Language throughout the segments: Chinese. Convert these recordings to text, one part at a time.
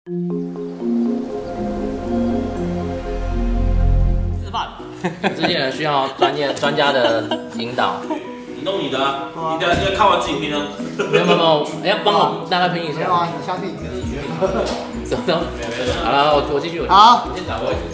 示范。这些人需要专家的引导。 你弄你的啊，你等下看完自己拼啊。 没有，哎，帮我大概拼一下。 没有啊，你相信你自己学。 什么？好了，我继续。 好， 你先打位置。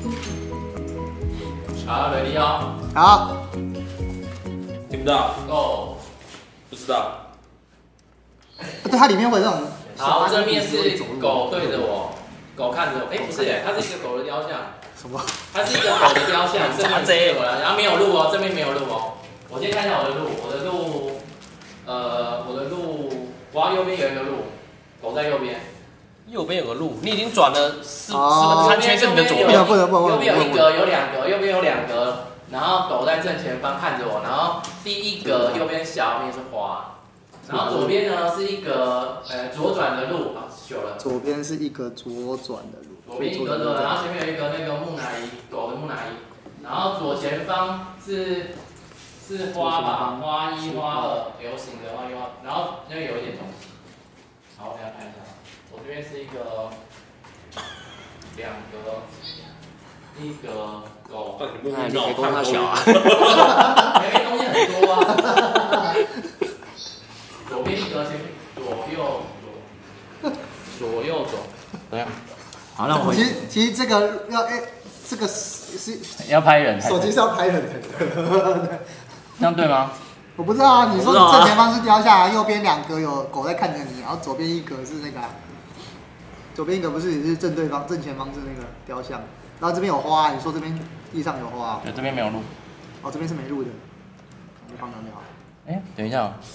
好，ready哦。 好。 听不到 Go。 不知道。 对，它里面会有那种。 好，这面是狗对着我，狗看着我。哎，不是哎，它是一个狗的雕像。 什么？ 它是一个狗的雕像，这边对我来，然后没有路哦，这边没有路哦。我先看一下我的路，我的路，我要右边有一个路，狗在右边。 右边有个路，你已经转了3圈是你的左边。 右边有一格，有2格，右边有2格，然后狗在正前方看着我，然后第一格右边小面是花，然后左边呢是一个左转的路，啊，修了。 左边是一个左转的路。 左边一个左转，然后前面有一个那个木乃伊，狗的木乃伊，然后左前方是花吧，花1、花2，流行的花1、花，然后那边有一点东西。好，我给大家看一下，我这边是一个2格，一个狗。 哎，你别光他小啊。 前面东西很多啊。左边一格，前面左右走，怎样？好，那我其实这个要这个是要拍人， 手机是要拍人的。 这样对吗？ 我不知道啊，你说你正前方是雕像，右边2格有狗在看着你，然后左边一格是那个，左边一格不是也是正前方是那个雕像，然后这边有花，你说这边地上有花？ 对，这边没有路。 哦，这边是没路的，你放哪里好？ 哎，等一下哦。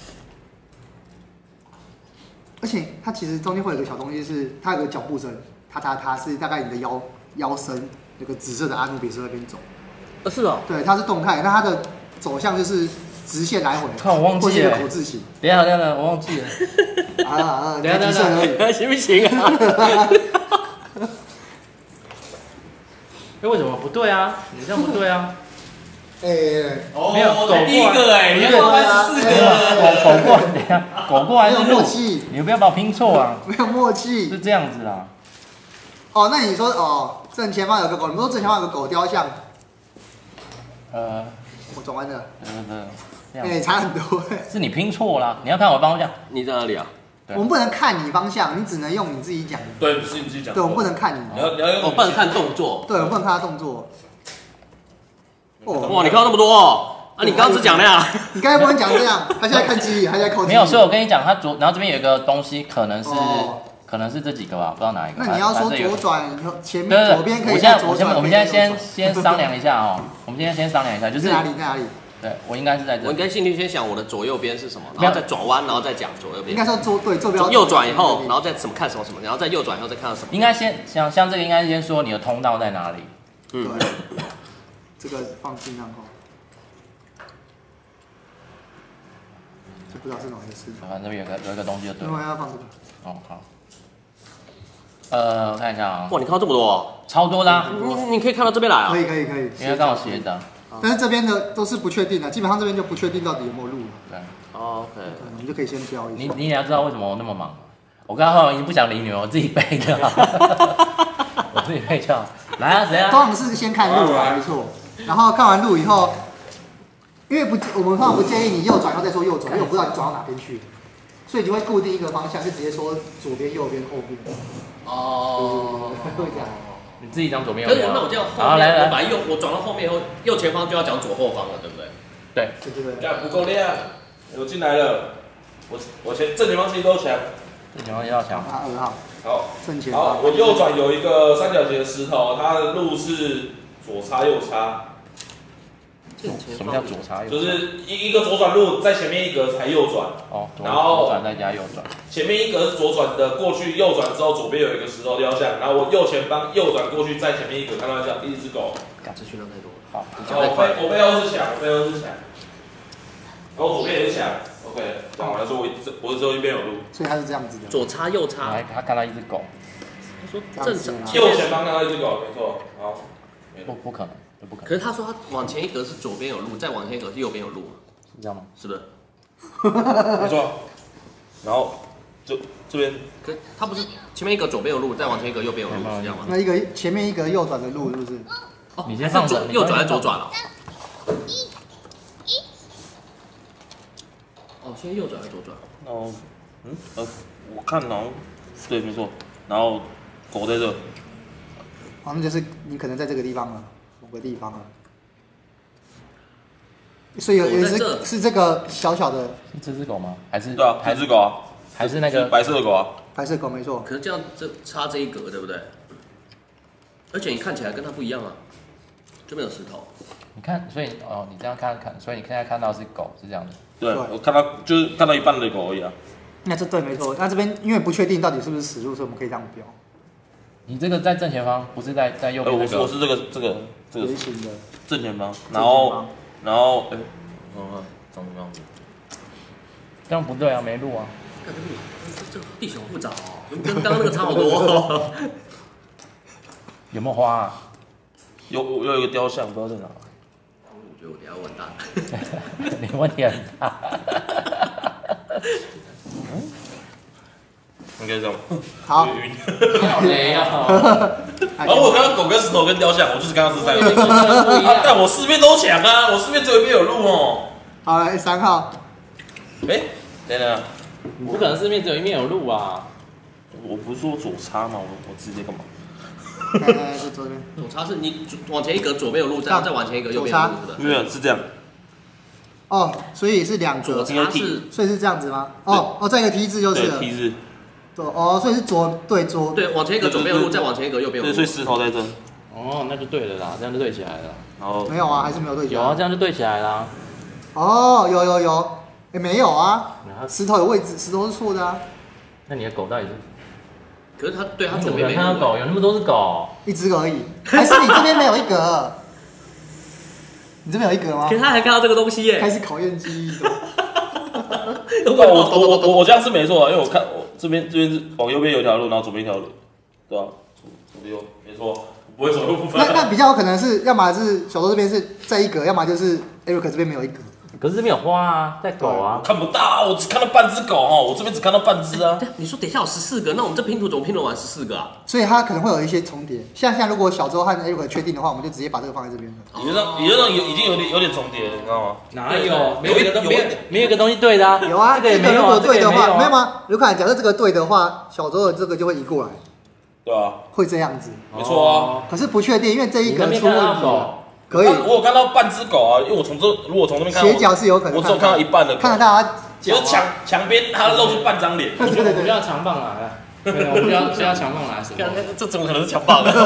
而且它其实中间会有个小东西是，它有个脚步声，它是大概你的腰身，有个紫色的阿努比斯那边走。 是哦。 对，它是动态，那它的走向就是直线来回。 看我忘记了。或是一个口字形。 等一下，我忘记了。 等一下， 行不行啊？ 哎，为什么不对啊？你这样不对啊。 没有狗第一个哎，你要拍14个。 狗过来，等一下，狗过来是默契， 你不要把我拼错啊。 没有默契。是这样子啦。 哦，那你说正前方有个狗，你们说正前方有个狗雕像。我转弯了。差很多。 是你拼错啦，你要看我方向。 你在哪里啊？ 我们不能看你方向，你只能用你自己讲。 对，是你自己讲。 对，我们不能看你。 你要用。 我不能看动作。 对，我不能看他动作。 哇，你看到那么多哦！啊，你刚刚只讲那样。 你刚才不能讲这样，他现在看记忆，他现在扣记忆。 没有，所以我跟你讲，他然后这边有一个东西，可能是这几个吧，不知道哪一个。 那你要说左转，前面左边可以左转。 我们现在先商量一下哦。我们现在先商量一下，就是哪里？ 对，我应该是在这。 我应该先想我的左右边是什么，然后再转弯，然后再讲左右边。 应该说坐标。 右转以后，然后再看什么，然后再右转以后再看到什么。 应该先像这个，应该先说你的通道在哪里。 对，这个放尽量后。就不知道是哪回事。 反正这边有一个东西就对了。 另外要放这个。 哦，好。我看一下啊。 哇，你看到这么多， 超多啦！ 你可以看到这边来啊。 可以。 因为刚好斜的。 但是这边的都是不确定的，基本上这边就不确定到底有没有路了。 对。 OK。 我们就可以先标一下。 你也要知道为什么我那么忙。我刚刚已经不想理你了，我自己背就好。我自己背就好。来啊，谁啊？ 通常是先看路啊，没错。然后看完路以后，因为我们通常不建议你右转，然后再说右转，因为我不知道你转到哪边去，所以你会固定一个方向，就直接说左边、右边、后边。会这样。 你自己讲左边右边。 可是那我这样后面，我转到后面以后，右前方就要讲左后方了，对不对？ 对。 这样不够亮，我进来了。我正前方自己都强。 正前方要强。 2号。 好。 正前方。 好，我右转有一个三角形的石头，它的路是左插右插。 什么叫左插右？ 就是一个左转路，在前面一格才右转。 哦。 然后左转再加右转。 前面一格是左转的，过去右转之后，左边有一个石头雕像，然后我右前方右转过去，在前面一格看到一只狗。 资讯量太多了。 好。 我背后是墙，然后左边也是墙。OK， 讲完了说我只有一边有路。 所以它是这样子的。 左插右插。 他看到一只狗。 他说正常。 右前方看到一只狗，没错。好。 不可能。 可是他说他往前一格是左边有路，再往前一格是右边有路， 是这样吗？ 是不是？ 没错。然后就这边。 可他不是前面一格左边有路，再往前一格右边有路，是这样吗？ 那一个前面一个右转的路是不是？ 哦， 你先放着， 右转还是左转哦？哦，先右转还是左转？ 然后，我看好像对，没错。然后狗在这， 好，那就是你可能在这个地方了，某个地方了。所以有是这个小小的， 是这只狗吗？还是对啊，这只狗啊， 还是那个白色的狗啊？ 白色狗没错。 可是这样插这一格，对不对？而且你看起来跟它不一样啊，这边有石头。 你看，所以你这样看，所以你现在看到是狗是这样的。 对，我看到就是看到一半的狗而已啊。 那这对没错。那这边因为不确定到底是不是死路，所以我们可以这样标。 你这个在正前方，不是在右边那个。 我是这个圆形的正前方，然后长什么样子？ 这样不对啊，没路啊。 这地形复杂哦，跟刚刚那个差好多哦。 有没有花啊？ 有一个雕像，不知道在哪。 我觉得我等下完蛋。 你问题很大。 应该这样。 好。 好雷啊！ 然后我看到狗跟石头跟雕像，我就是刚刚是3个。但我4边都抢啊，我4边只有一边有路哦。 好，来3号。 等等， 你不可能四面只有一面有路啊！ 我不是说左插吗？我直接干嘛？ 是左边。 左插是你往前一格左边有路，再往前一格右边有路的。 没有，是这样。 哦，所以是2格。 左插是， 所以是这样子吗？哦，再一个 T 字就是了。 对 T 字。 所以是左。 对，往前一格左边有路，再往前一格右边有路。 对，所以石头在这。 哦，那就对了啦，这样就对起来了。 然后没有啊，还是没有对起来。 有啊，这样就对起来啦。 哦，有。没有啊，石头有位置，石头是错的啊。 那你的狗到底是？ 可是它左边没看到狗，有那么多只狗， 一只而已。还是你这边没有一格？你这边有一格吗？ 可是他还看到这个东西耶， 开始考验记忆的。 我这样是没错啊，因为我看我这边是往右边有一条路，然后左边一条路，对吧？左右没错，不会走路不分。 那比较有可能是，要么是小周这边是在一格，要么就是 Eric 这边没有一格。 可是这边有花啊，在狗啊， 看不到，我只看到半只狗哦，我这边只看到半只啊。 你说等一下有14个，那我们这拼图怎么拼得完14个啊？ 所以它可能会有一些重叠。像如果小周和 Eric 确定的话，我们就直接把这个放在这边了。 理论上已经有点重叠了，你知道吗？ 哪有？没有一个东西对的啊。 有啊，这个如果对的话，没有吗？卢卡，假设这个对的话，小周的这个就会移过来。 对啊， 会这样子。 没错啊。 可是不确定，因为这一格出问题。可以， 我有看到半只狗啊，因为我如果从这边看， 斜角是有可能， 我只有看到一半的狗， 看得到它就是墙边它露出半张脸。 对，我们要强棒来，我们要强棒来什么？ 这怎么可能是强棒呢？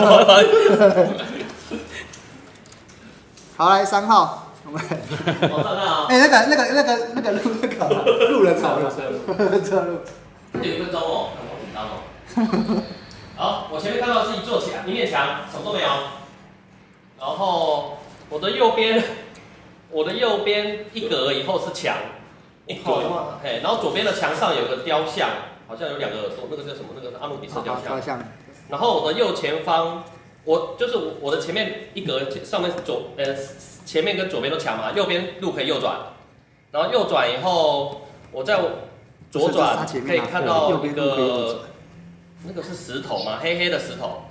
好，来3号，我们那个路人草路，侧路 ，1分钟哦，好紧张哦。好，我前面看到的是一面墙，什么都没有。然后我的右边一格以后是墙，然后左边的墙上有个雕像，好像有2个耳朵，那个叫什么？那个是阿努比斯雕像。然后我的右前方，我的前面一格上面前面跟左边都墙嘛，右边路可以右转，然后右转以后，我在左转可以看到一个那个是石头吗？黑黑的石头。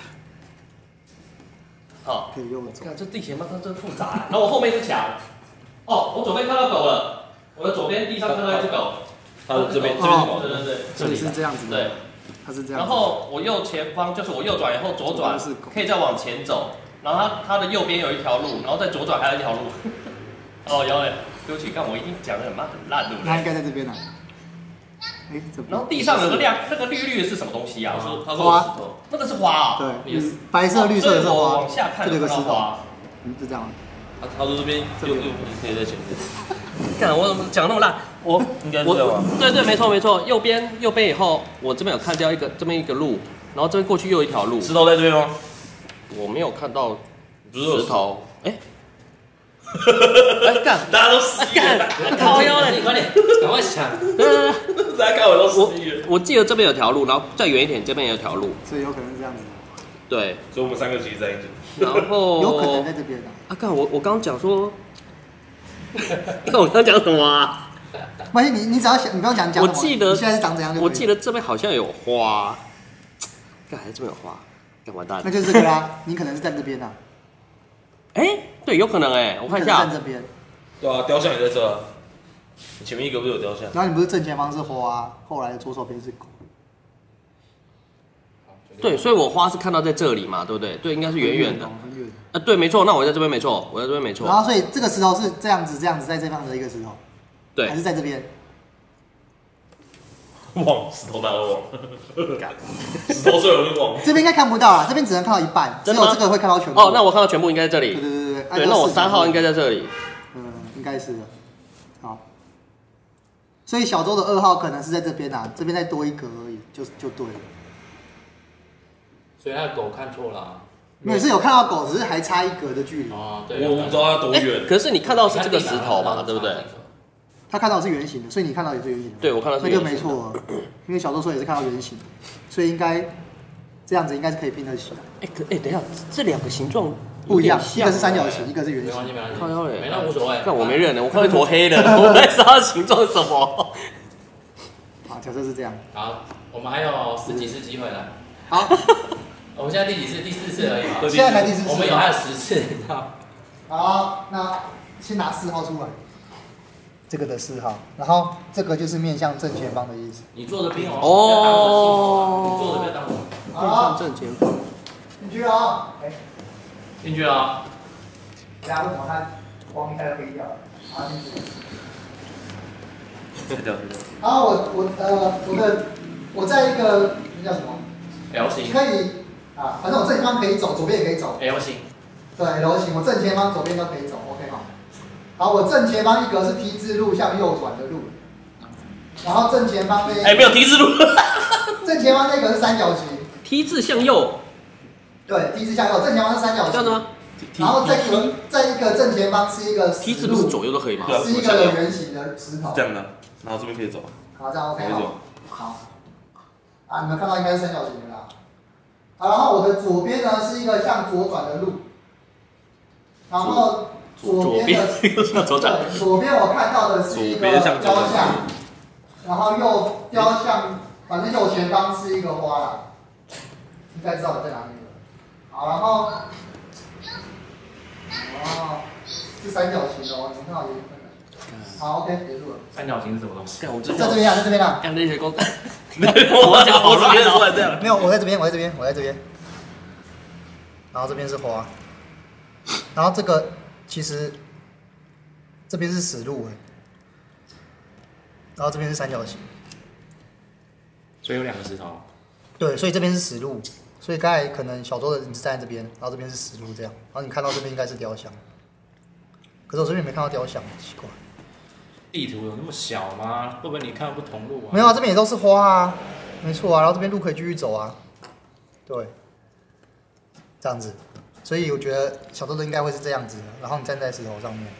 好，看这地形嘛，真复杂。然后我后面是墙，我左边看到狗了，我的左边地上看到一只狗， 它这边是狗， 对，这里是这样子的， 对， 它是这样。 然后我右前方就是我右转以后左转，可以再往前走，然后它的右边有一条路，然后再左转还有一条路。有嘞，对不起，看我一定讲的很烂，对不对？ 它应该在这边呢。 然后地上有个那个绿绿的是什么东西啊？ 他说花， 那个是花啊。 对，白色、绿色的是花。 往下看这个石头，就这样。 他说这边又可以在前面。 看我讲那么烂， 应该是这样吧？ 对，没错，右边以后，我这边有看掉这边一个路，然后这边过去又一条路。 石头在这边吗？ 我没有看到石头。 干！ 大家都失忆了， 靠腰了，你快点，赶快想。 对， 大家看我都失忆了。 我记得这边有条路，然后再远一点，这边也有条路。 所以有可能是这样子。 对， 所以我们3个其实在一起。 然后有可能在这边的。 干！我刚刚讲说，我刚刚讲什么啊？ 没关系，你只要想，你不用讲。 我记得你现在是长怎样就可以。 我记得这边好像有花。 干还是这边有花，干完蛋了。 那就是这个啦，你可能是站这边呐。 对，有可能我看一下。 站这边。 对啊，雕像也在这啊。前面一个不是有雕像？ 然后你不是正前方是花，后来的左手边是狗。 对，所以我花是看到在这里嘛，对不对？对，应该是远远的。 很远。 对，没错，那我在这边没错，我在这边没错。 然后所以这个石头是这样子，在这方的一个石头。 对。 还是在这边？ 忘石头哪会忘？石头最容易忘。 这边应该看不到啊，这边只能看到一半，只有这个会看到全部。 哦，那我看到全部应该在这里。 对。 对，那我3号应该在这里。 应该是的。好。所以小周的2号可能是在这边啊，这边再多一格而已，就对了。 所以他的狗看错了、啊。 没有，是有看到狗，只是还差一格的距离。 哦，对。 我不知道它多远。 可是你看到是这个石头嘛，对不对？ 他看到的是圆形的，所以你看到也是圆形的。 对，我看到是圆形的。 那就没错了，因为小周说也是看到圆形的，所以应该这样子应该是可以拼得起来。 等一下，这2个形状不一样，一个是三角形，一个是圆形。 没关系， 靠腰嘞， 没那无所谓。 但我没认的，我看到一坨黑的，我不知道它的形状是什么。 好，假设是这样。 好，我们还有10几次机会了。 好， 我们现在第几次？第4次而已嘛。 现在才第4次。 我们还有10次，你知道。 好，那先拿4号出来。这个的4号，然后这个就是面向正前方的意思。 你坐的兵哦，你坐的不要当我。 面向正前方。 进去啊！ 进去啊！ 大家为什么看光一开就黑掉了？好，进去。然后我在一个那叫什么 ？L 型。 可以啊，反正我正前方可以走，左边也可以走。 L 型。 对 ，L 型，我正前方、左边都可以走 ，OK 吗？好，我正前方一格是 T 字路向右转的路，然后正前方那没有 T 字路， 正前方那个是三角形 ，T 字向右， 对 ，T 字向右，正前方是三角形， 这样子吗？ 然后在一个正前方是一个 T 字不是左右都可以吗？ 是一个圆形的石头， 这样的，然后这边可以走， 好，这样 OK 好，啊，你们看到应该是三角形的啦，好，然后我的左边呢是一个向左转的路，然后。左边我看到的是一个雕像，然后雕像，反正右前方是一个花啦，应该知道我在哪里了。好，然后，是三角形的哦，你们看到有点困难。好 ，OK， 结束了。 三角形是什么东西？ 在这边啊，在这边啊。 那些公， 我这边出来这样。 没有，我在这边。然后这边是花，然后这个。其实这边是死路然后这边是三角形， 所以有2个石头。 对，所以这边是死路，所以刚才可能小周的你是站在这边，然后这边是死路这样，然后你看到这边应该是雕像，可是我这边没看到雕像，奇怪。 地图有那么小吗？会不会你看不同路啊？ 没有啊，这边也都是花啊，没错啊，然后这边路可以继续走啊，对，这样子。所以我觉得小豆豆应该会是这样子的，然后你站在石头上面。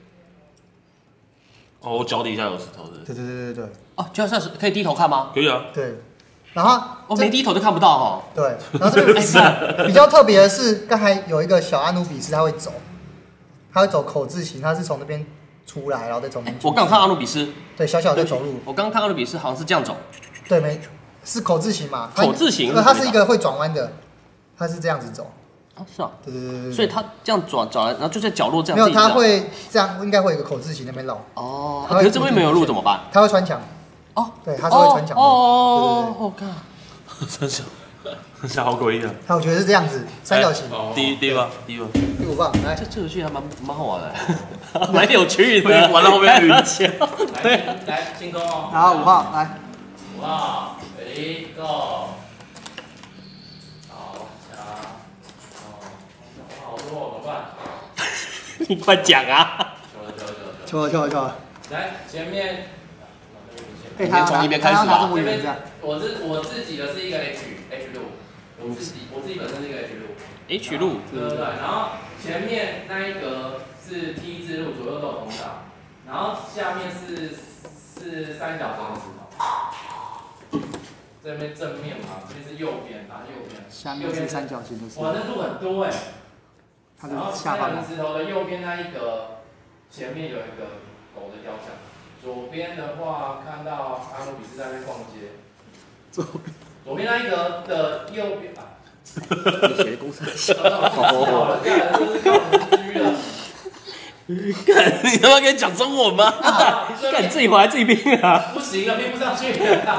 哦，我脚底下有石头的。 对。 哦，就算是可以低头看吗？ 可以啊。 对，然后我没低头就看不到哦。 对，然后这边比较特别的是，刚才有一个小阿努比斯，他会走口字形，他是从那边出来，然后再从那边。 我刚看阿努比斯。 对，小小的走路。 我刚看阿努比斯好像是这样走。 对，是口字形嘛？ 口字形。 它是一个会转弯的，它是这样子走。 是啊， 对， 所以他这样转来，然后就在角落这样。 没有，他会这样，应该会有个口字形那边绕。 哦，可是这边没有路怎么办？ 他会穿墙。哦，对，他是会穿墙的。 我靠， 真好诡异啊！ 我觉得是这样子，三角形。 第一棒。 第5棒，来， 这游戏还蛮好玩的，蛮有趣的， 玩到后面晕。 来进攻哦。 好，5号，来。 5号 ，Ready Go。好多，怎么办？ 你快讲啊！ 求了。 来，前面。 先从一边开始吧。 这边我自己的是一个 H 路，我自己本身是一个 H 路。 H 路。 对。然后前面那一格是 T 字路，左右都有同档，然后下面是三角形的石头。这边正面嘛，这边是右边，右边。 下面是三角形的石头。 哇，那路很多哎。 然后三角形石头的右边那一格，前面有一个狗的雕像。左边的话，看到阿努比斯在那边逛街。 左边那一格的右边啊。 你写的公司小。 好了，干就是靠你了。 干，你他妈可以讲中文吗？ 干，你自己回来自己拼啊！ 不行啊，拼不上去了，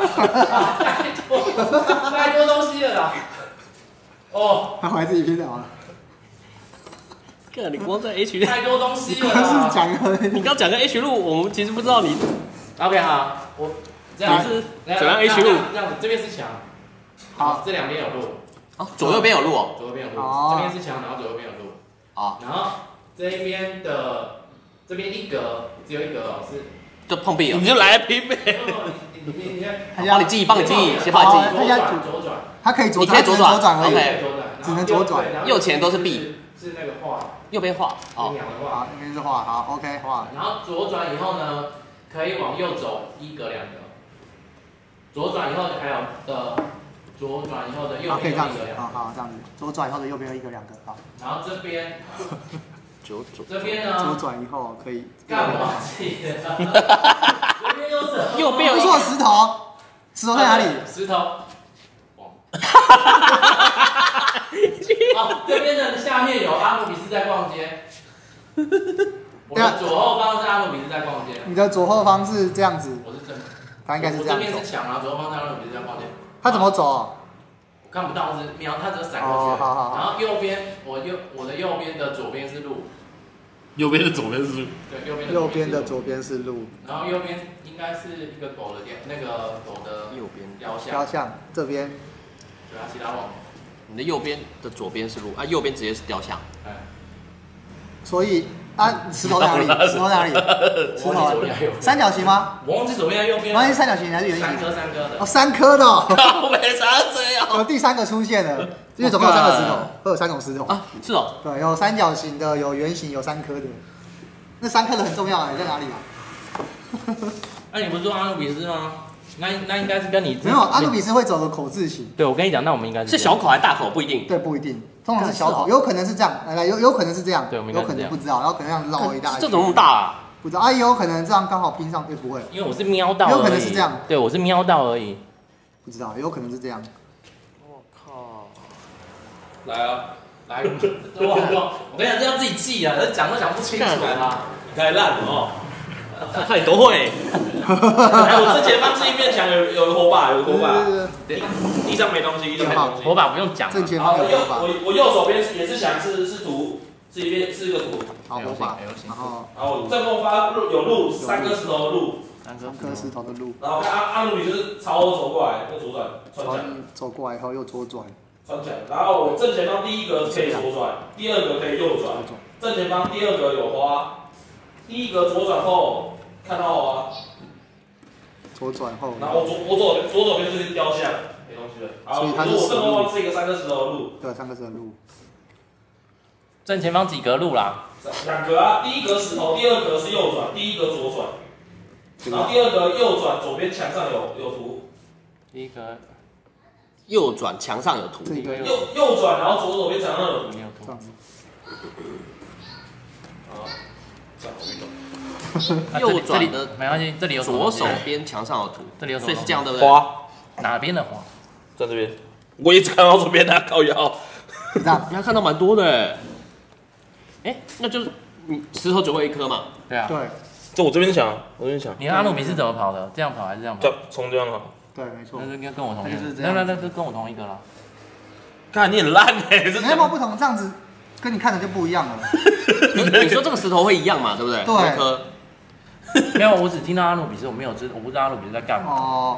太多东西了啦。哦， 他回来自己拼的好了。 干，你光在 H 太多东西了刚啦。 是讲了， 你刚讲个 H 路，我们其实不知道你 OK 好，我这样你是怎样 H 路？ 这样子，这边是墙， 好， 这两边有路， 哦，左右边有路哦。 左右边有路， 哦这边是墙，然后左右边有路。 好， 然后这边的这边一格只有一格哦，是。 就碰壁了你。就来拼呗。 你先， 帮你记忆，帮你记忆，先帮你记忆。 左转左转， 他可以左你可以左转左转而已。 OK 只能左转右前都是 B 是那个画， 右边画。哦， 两个画。 好，那边是画，好 ，OK 画。 然后左转以后呢，可以往右走一格两格。左转以后还有左转以后的右好，可以边这样子有一格两格。 好，这样子，左转以后的右边有一个两个，好， 然后这边左这边左呢， 转以后可以。 干嘛记的？这边有什么？ 右边有不错，石头，石头在哪里？ 石头。哦，这边的下面有阿努比斯在逛街。我的左后方是阿努比斯在逛街。 你的左后方是这样子， 我是正。 他应该是这样走我这边。是墙啊，左后方是阿努比斯在逛街。 他怎么走？ 我看不到，我只瞄，它只有闪过去。 哦好好好然后右边，我的右边的左边是路。 右边是左边是。 对，右边的。 右边的左。边是路， 然后右边应该是一个狗的那个狗的右边雕像。 雕像这边。 对啊，其他忘了。 你的右边的左边是路啊，右边直接是雕像。 哎， 所以啊，石头在哪里？石头在哪里？石我忘记左边还有头三角形吗？ 我忘记左边还有右边。 忘记三角形还是圆形？ 三颗的。 哦，三颗的哦。 靠北啥这样？ 第三个出现了，因为总共有3个石头，会有3种石头。 啊，是哦。 对，有三角形的，有圆形，有3颗的。那3颗的很重要啊，你在哪里啊？ 那你不是说阿努比斯吗？那应该是跟你没有，阿努比斯会走个口字形。 对，我跟你讲，那我们应该是小口还是大口不一定。 对，不一定，通常是小口， 是哦有可能是这样，来，有可能是这样， 对我们应该有是这样可能不知道，然后可能这样绕一大圈。 这怎么那么大啊？ 不知道啊，也有可能这样刚好拼上，不会， 因为我是瞄到而已， 有可能是这样对，我是瞄到而已。 不知道，有可能是这样。 我靠！ 来啊！ 来，我跟你讲，这要自己记啊，这讲都讲不清楚啊。 太烂了哦！ 看你都会。 哎，我正前方这一面墙有个火把，有个火把， 对， 地上没东西，地上没东西。 火把不用讲啊， 正前好， 方有火把， 我右手边也是墙，是图，是一边是一个图。 好火把 L 型， 然后然后正后方有路，3颗石头的路。 3颗石头的路， 然后看阿努比斯朝我走过来，又左转穿墙， 走过来以后又左转， 穿墙。然后我正前方第一格可以左转，第二格可以右转。正前方第二格有花，第一格左转后看到花。 左转后， 然后我左手边就是雕像，没东西了。然后我正后方是一个3颗石头的路。 对，3颗石头的路， 正前方几格路啦 2格啊，第一格石头，第二格是右转，第一格左转。然后第二个右转，左边墙上有图。 第一个右转墙上有图。 这个右转，然后左边墙上有图。 没有图这样子， 啊，这样好运动。 右转的没关系，这里有左手边墙上有图， 这里有什么所以是这样对不对？ 花哪边的花？ 在这边，我一直看到左边的靠腰。 这样， 你还看到蛮多的哎。哎，那就是你石头只会1颗嘛？ 对啊， 对这我这边墙，我这边墙， 你阿努比是怎么跑的？这样跑还是这样跑这？样从这样跑。 对，没错那。是跟我同一个， 就是这样那跟我同一个啦。 看你很烂哎，这没有不同，这样子跟你看的就不一样了。 你说这个石头会一样嘛？对不对？ 对 1颗。 没有，我只听到阿努比斯，我不知道阿努比斯在干嘛。 哦，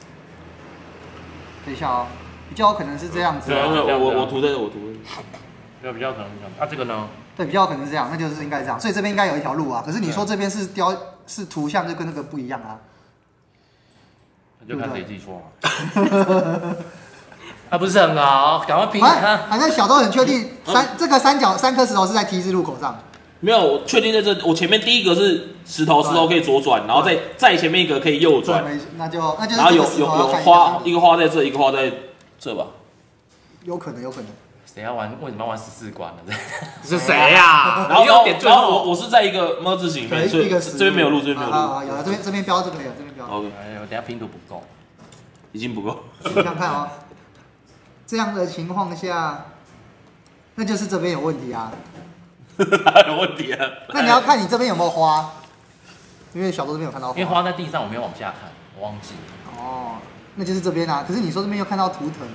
等一下哦，比较有可能是这样子对啊， 哦。 对啊我涂在这，我涂。 对，比较可能是这样。啊，这个呢？ 对，比较有可能是这样，那就是应该这样。所以这边应该有一条路啊。可是你说这边是图像，就跟那个不一样啊。 那就看谁记错嘛。啊，不是很好，赶快拼看。 反正小周很确定这个3颗石头是在 T 字路口上。 没有，我确定在这。我前面第一个是石头可以左转，然后再前面一个可以右转， 对，那就是然后有花，一个个花在这，一个花在这吧。 有可能。 谁要玩？为什么要玩14关呢？ 是谁呀？ 然后又点最后。 我是在一个么字形里面，所以这边没有路，这边没有路。 啊，有了，这边标这个有，这边标。 OK， 哎呦，等下拼图不够。 已经不够。 想想看哦，这样的情况下，那就是这边有问题啊。 哪有问题啊？ 那你要看你这边有没有花，因为小周这边有看到花。 因为花在地上，我没有往下看，我忘记。 哦，那就是这边啊。可是你说这边又看到图腾，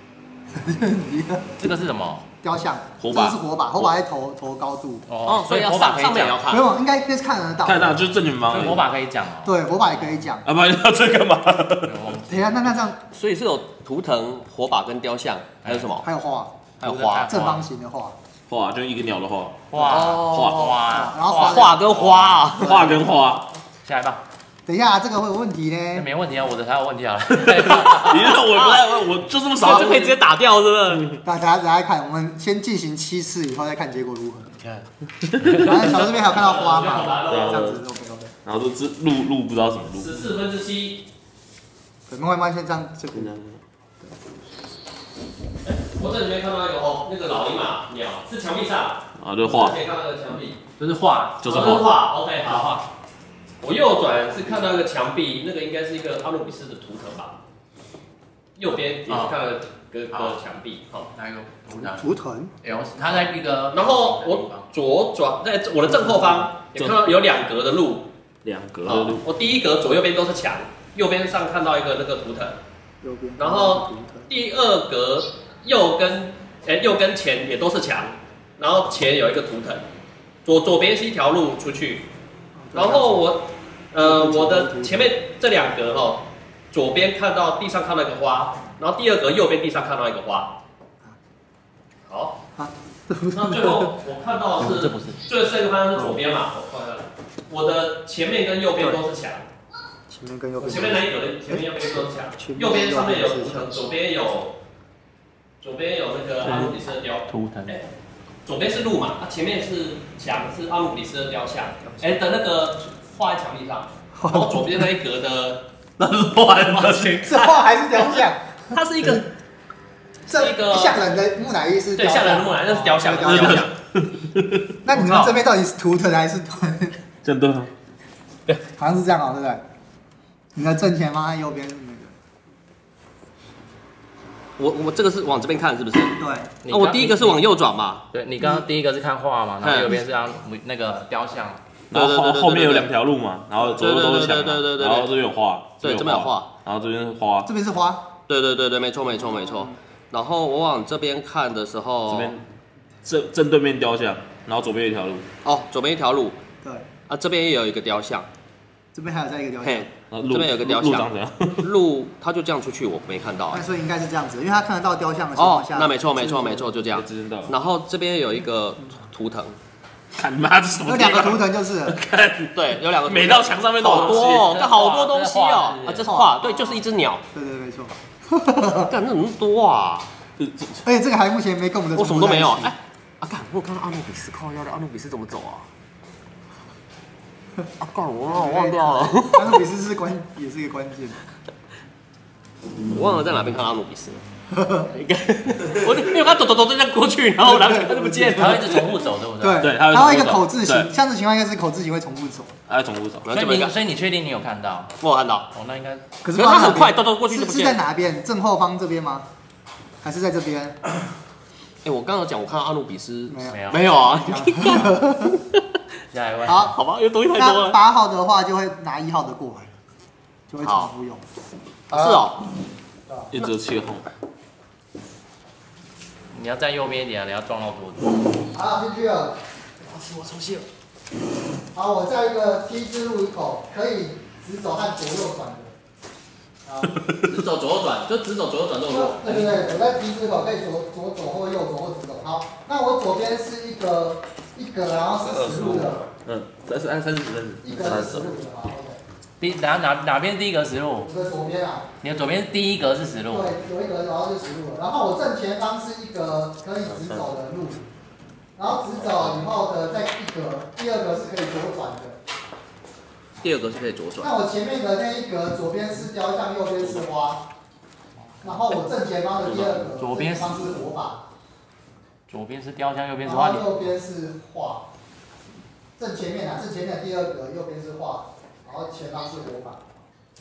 这个是什么？ 雕像， 火把这是火把，火把在头高度。 哦，所以要火把可以讲。 上面也要看。 没有，应该看得到。 看得到就是正前方。 所以火把可以讲哦。 对，火把也可以讲。 啊，不然要这干嘛？ 等一下，那这样， 所以是有图腾、火把跟雕像，还有什么？ 还有画， 还有花。 正方形的画。 画就一个鸟的画。 花， 然后画跟花啊， 画跟花。 下一吧。 等一下，这个会有问题呢。 没问题啊，我的才有问题啊。 你让我不太问，我就这么少， 就可以直接打掉，是不是？ 大家看，我们先进行7次，以后再看结果如何。 你看， 反正小这边还有看到花嘛， 对这样子 OK。 然后就是路不知道什么路。 14/7。 对，慢慢先这样这个。 我这里面看到一个那个老鹰嘛鸟是墙壁上啊，就画。 可以看到那个墙壁， 就是画， 就是画。OK， 好。我右转是看到一个墙壁，那个应该是一个阿努比斯的图腾吧。右边也是看到个墙壁，好， 哪一个图腾？ 它在一个。 然后我左转，在我的正后方也看到有2格的路。 2格的路。 我第一格左右边都是墙，右边上看到一个那个图腾。 右边。 然后第2格右跟前也都是墙，然后前有一个图腾，左边是一条路出去。然后我的前面这2格左边看到地上看到一个花，然后第2格右边地上看到一个花。好，那最后我看到的是，最深的方向是左边嘛，我的前面跟右边都是墙。 前面跟右边。 前面那一格的前面右边都是墙，右边上面有图腾，左边有那个阿努比斯的图腾。左边是路嘛，前面是墙，是阿努比斯的雕像，的那个画在墙壁上，然后左边那一格的那是画吗？ 是画还是雕像？ 它是一个像人的木乃伊是对，像人的木乃伊那是雕像，雕像。 那你们这边到底是图腾还是真的？ 对，好像是这样对不对？你的正前方和右边是那个。 我这个是往这边看是不是？ 对。 我第一个是往右转嘛。 对，你刚刚第一个是看画嘛，然后右边是那个雕像。 然后后面有2条路嘛，然后左右都是墙， 对， 然后这边有画， 对，这边有画， 然后这边是花， 这边是花， 对，没错。然后我往这边看的时候， 这边正对面雕像，然后左边有一条路， 左边一条路， 对， 啊这边也有一个雕像， 这边还有再一个雕像， 这边有个雕像， 路长怎样？ 路它就这样出去，我没看到， 所以应该是这样子，因为他看得到雕像的情况下， 那没错，就这样，然后这边有一个图腾。 看妈这什么？ 有2个图腾就是， 对，有2个， 每道墙上面都好多哦，这好多东西哦，这是画，对，就是一只鸟， 对，没错， 干那怎么那么多啊？ 而且这个还目前没跟我们的， 我什么都没有，干，我有看到阿努比斯，靠腰的阿努比斯怎么走啊？干，我忘掉了， 阿努比斯也是一个关键， 我忘了在哪边看阿努比斯。我因为他走这样过去，然后他就不见了， 他会一直重复走，对不对？ 对，它会一个口字形，像这情况应该是口字形会重复走， 重复走。 所以你确定你有看到？ 我有看到。 那应该。 可是他很快，兜过去就不见。 是在哪边？正后方这边吗？还是在这边？ 我刚刚讲我看到阿努比斯， 没有啊。 下一位。 好吧，因为东西太多了。 那8号的话就会拿1号的过来，就会重复用。 是哦。 一折7号。 你要站右边一点，你要撞到桌子。 好，进去了。 我抽气了。 好，我在一个 T 字路口，可以直走和左右转的。 直走左右转，就直走左右转这种路。 对，我在 T 字口可以左走或右走或直走。好，那我左边是一格，然后是10路的。 按30。 一格是10路的，好 OK。 哪边第一格10路？ 我的左边啊。 你的左边第一格是10路。 对，有一格，然后是10路。然后我正前方是一个可以直走的路，然后直走以后的再一格，第2格是可以左转的。 第2格是可以左转。 那我前面的那一格，左边是雕像，右边是花。然后我正前方的第2格， 左边是火把。 左边是雕像，右边是花。 然后右边是画。正前面的第2格，右边是画。然后前方是火把。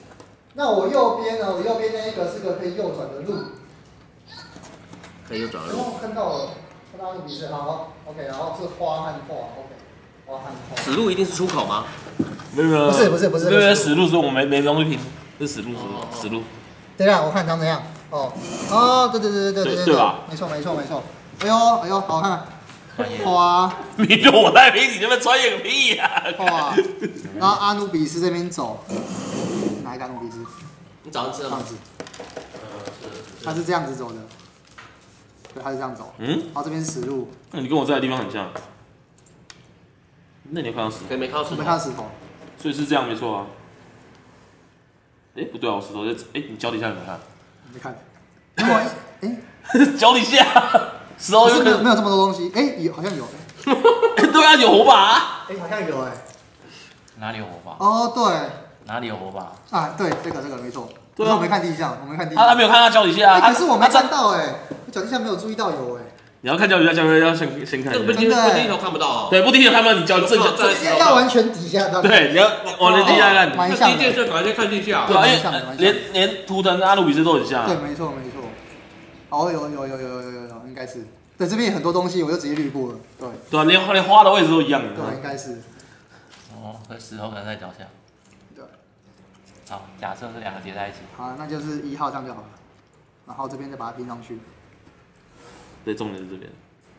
那我右边呢？我右边那一个是个可以右转的路。 可以右转的路。 哦，看到了，看到阿努比斯，好 ，OK， 然后是花和画 ，OK， 花和画。 死路一定是出口吗？ 不是， 没有死路是我们没东西拼，是死路死路。 等一下，我看长怎样？哦，对吧？没错。哎呦，好看。花， 你就我在拼，你这边专业个屁呀！ 花，然后阿努比斯这边走，哪一个阿努比斯？ 你早上吃了吗？ 他是这样子走的，对，他是这样走。然后这边是死路。 那你跟我在的地方很像。那你有看到石头？ 可以没看到石头。 没看到石头。 所以是这样没错啊。不对啊，我石头在你脚底下有没有看？ 没看。 脚底下。石头没有这么多东西，好像有对啊，有火把。 好像有哪里有火把？ 哦，对。 哪里有火把？ 啊，对，这个没错。 对啊， 我没看地上， 他没有看他脚底下。 可是我没看到我脚底下没有注意到有你要看脚底下，要先看。 不低头看不到。 对，不低头看不到你脚正下。要完全底下的。 对，你要往地下看。 蛮像的。 第一件事赶快看地下。 对啊，因为连图腾阿努比斯都很像。 对，没错。哦，有，应该是。对，这边很多东西我就直接略过了。 对啊，连花的位置都一样。 对，应该是。 那石头可能在脚下。 对。 好，假设是两个叠在一起。 好，那就是1号这样就好了。然后这边再把它拼上去。 对，重点是这边。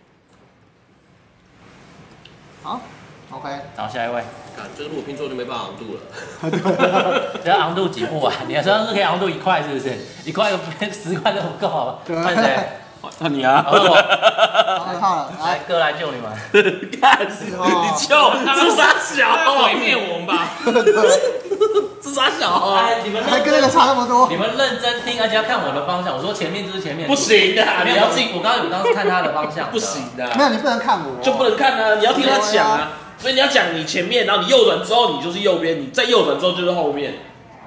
好 ，OK。 然后下一位。 这个如果拼错就没办法昂度了。 这要昂度几步啊？你说是可以昂度1块是不是？1块10块都不够。换谁？ 换你啊！ 好， 来哥来救你们。 看，你救，自杀小， 毁灭我们吧！ 自杀小， 你们还跟那个差那么多。 你们认真听，而且要看我的方向。我说前面就是前面。 不行的， 你要自己。我刚刚是看他的方向。 不行的。 没有，你不能看我。 就不能看啊！你要听他讲啊。所以你要讲你前面，然后你右转之后你就是右边，你再右转之后就是后面。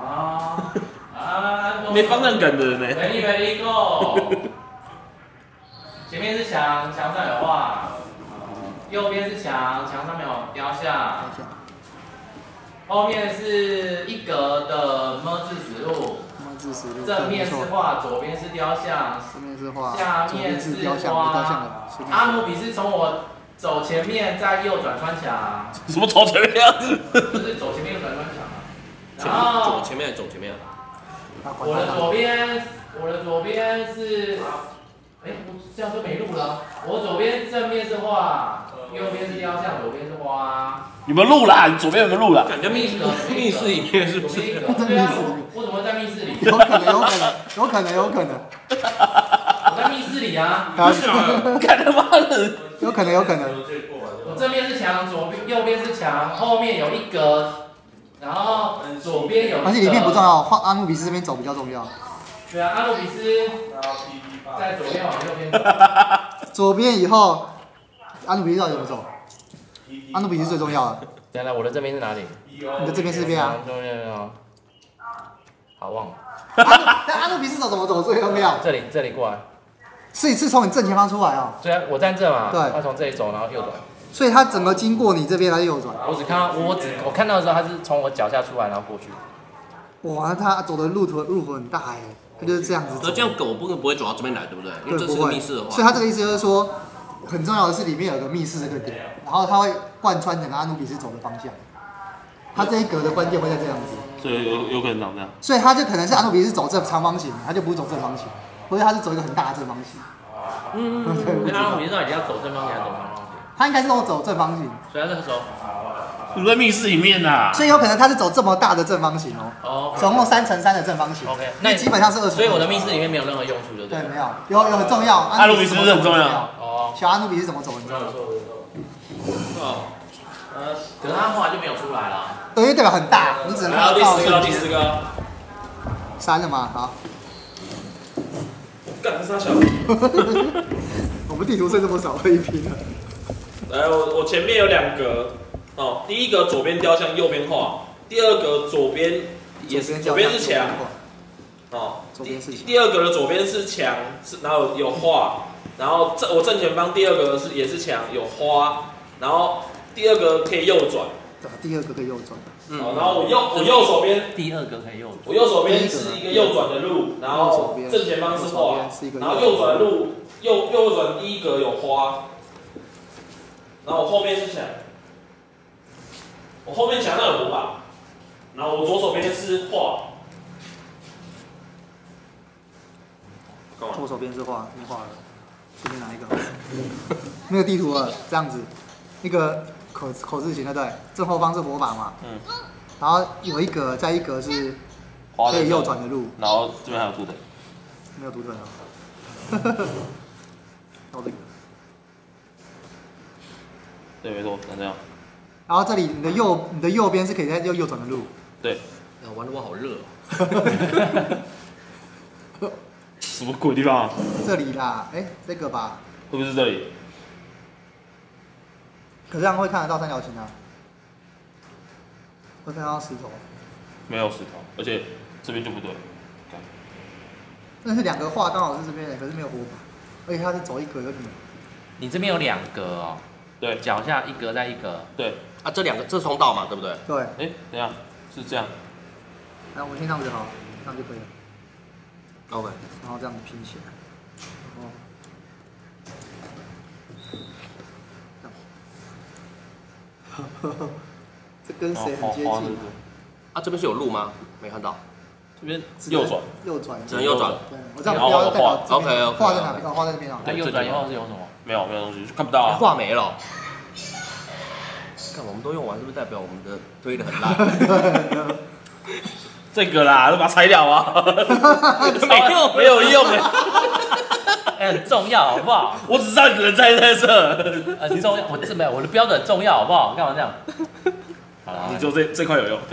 没方向感的人呢。 Ready go。前面是墙，墙上有画；右边是墙，墙上面有雕像；后面是一格的么字死路。正面是画，左边是雕像，下面是花。阿努比斯从我走前面，再右转穿墙。 什么走前面啊？ 就是走前面右转穿墙。然后走前面，走前面。 我的左边是。我这样就没路了。我左边正面是画，右边是雕像，左边是花。 有没有路啦？你左边有没有路啦？ 感觉密室里面是不是？ 对啊，我怎么会在密室里？ 有可能。 我在密室里啊！ 干他妈的！ 有可能。 我正面是墙，右边是墙，后面有一格，然后左边有一格。 而且里面不重要，阿努比斯这边走比较重要。 对啊，阿努比斯在左边往右边走。 左边以后，阿努比斯到底怎么走？阿努比斯最重要的。 原来我的这边是哪里？ 你的这边是这边啊。 好忘了。 阿努比斯走怎么走最重要？ 这里过来。 所以是从你正前方出来哦。 对啊，我站这嘛。 对。 他从这里走，然后右转。 所以他整个经过你这边来右转。 我看到的时候，他是从我脚下出来，然后过去。 哇，他走的路途很大哎。他就是这样子。 那这样狗不会走到这边来，对不对？因为这是密室的话。 所以他这个意思就是说，很重要的是里面有个密室这个点，然后他会贯穿整个阿努比斯走的方向。他这一格的关键会在这样子。 所以有可能长这样。 所以他就可能是阿努比斯走正长方形，他就不是走正方形，或者他是走一个很大的正方形。 那阿努比斯到底要走正方形还是走长方形？ 他应该是都走正方形。 所以他这个时候。 你在密室里面呐， 所以有可能它是走这么大的正方形哦，总共3乘3的正方形。 OK， 那基本上是20。 所以我的密室里面没有任何用处的。 对，没有，有很重要。 阿努比斯很重要。 哦。 小阿努比斯怎么走？你知道吗？ 可是他后来就没有出来了。 对，因为代表很大，你只能看到第10个。 3了吗？好。 干这傻小。 我们地图剩这么少，可以拼了。 来，我前面有2格。哦，第一格左边雕像，右边画；第二格左边是墙，哦，第二格的左边是墙，然后有画，然后我正前方第二格也是墙，有花，然后第二格可以右转， 对，第二个可以右转。 好，然后我右手边， 第二个可以右转。 我右手边是一个右转的路，然后正前方是画，然后右转的路右转第一格有花，然后我后面是墙，我后面墙上有火把，然后我左手边是画。 左手边是画，你画了，这边哪一个？那个地图了，这样子，一个口字形的对，正后方是火把嘛，然后有一格，再一格是可以右转的路， 然后这边还有图腾， 没有图腾啊，然后这个， 对，没错，长这样。 然后这里你的右边是可以在右转的路， 对， 玩的我好热哦。 什么鬼地方啊？ 这里啦，哎，这个吧， 会不会是这里？ 可是这样会看得到三角形啊，会看到石头。 没有石头，而且这边就不对。 但是两个画刚好是这边的，可是没有火把，而且它是走一格有点。 你这边有2格哦。 对， 脚下一格再一格。 对。 啊，这2个这通道嘛，对不对？ 对。 哎，等一下，是这样。 来，我们先这样子好，这样就可以了。 OK。 然后这样子拼起来，然后，这跟谁很接近？ 啊，这边是有路吗？没看到。 这边右转， 右转， 只能右转。 对，我这样标代表 OK， 画在哪边？画在这边啊。 那右转以后是有什么？ 没有东西，看不到啊。 画没了。看我们都用完，是不是代表我们的推的很烂？ 这个啦，都把它拆掉啊！没有用的， 很重要，好不好？ 我只知道你人在这， 很重要。我的标准很重要，好不好？干嘛这样？好了， 你说这块有用。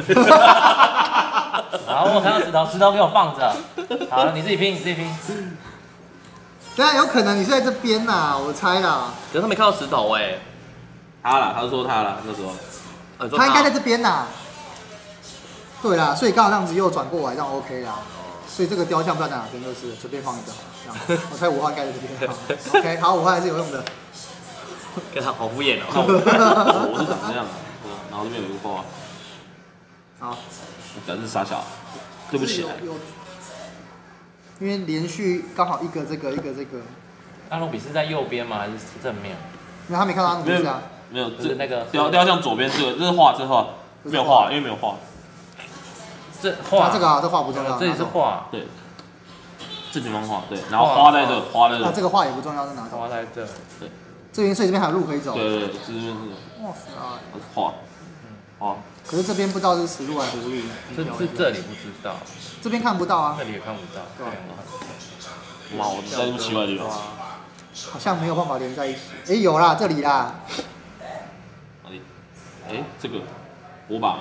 好，我看到石头给我放着。好了，你自己拼。 对啊，有可能你是在这边呐，我猜啦。 可是他没看到石头哎。 他说他啦，那时候。 他应该在这边呐。对啦，所以刚好这样子右转过来，这样 OK 啦。所以这个雕像不知道在哪边，就是随便放一个好。这样，我猜5号应该在这边。OK， 好，5号还是有用的。 跟他好敷衍哦。 我是长这样，然后这边有一个画。 好。 真是傻小，对不起。 因为连续刚好一个这个。 阿努比是在右边吗？还是正面？ 因为他没看到阿努比斯啊。 没有， 是那个雕像左边这是画，没有画，因为没有画。 这画这个啊，这画不重要。 这里是画， 对。正前方画，对，然后花在这。 那这个画也不重要，是哪？ 花在这。 对。 这边所以这边还有路可以走。 对，这边是。 哇塞。 画。 可是这边不知道是实路还是湖路。 这里不知道。 这边看不到啊。 这里也看不到。 对。哇，我在这么奇怪的地方。 好像没有办法连在一起。哎，有啦，这里啦。 哪里？哎，这个火把。